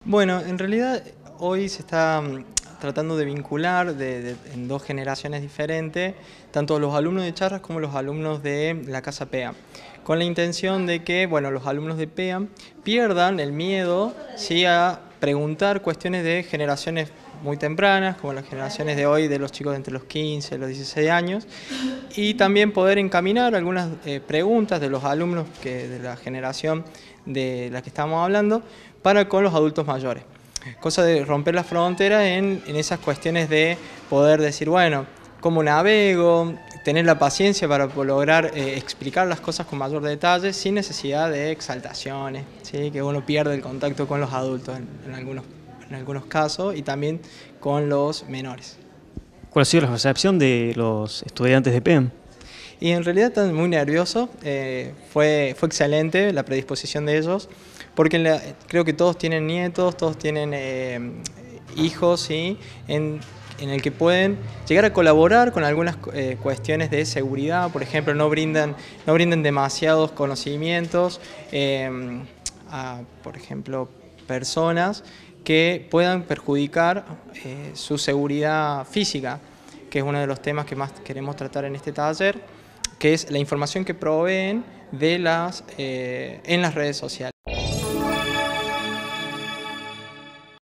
Bueno, en realidad hoy se está tratando de vincular en dos generaciones diferentes, tanto los alumnos de charras como los alumnos de la Casa PEA, con la intención de que, bueno, los alumnos de PEA pierdan el miedo, sí, a preguntar cuestiones de generaciones muy tempranas, como las generaciones de hoy, de los chicos de entre los 15 y los 16 años, y también poder encaminar algunas preguntas de los alumnos de la generación de la que estamos hablando para con los adultos mayores. Cosa de romper la frontera en esas cuestiones de poder decir, bueno, ¿cómo navego? Tener la paciencia para lograr explicar las cosas con mayor detalle sin necesidad de exaltaciones, ¿sí? Que uno pierde el contacto con los adultos en algunos casos y también con los menores. ¿Cuál ha sido la recepción de los estudiantes de PEM? Y en realidad están muy nerviosos, fue excelente la predisposición de ellos, porque creo que todos tienen nietos, todos tienen hijos, ¿sí? En el que pueden llegar a colaborar con algunas cuestiones de seguridad. Por ejemplo, no brindan demasiados conocimientos a, por ejemplo, personas que puedan perjudicar su seguridad física, que es uno de los temas que más queremos tratar en este taller, que es la información que proveen en las redes sociales.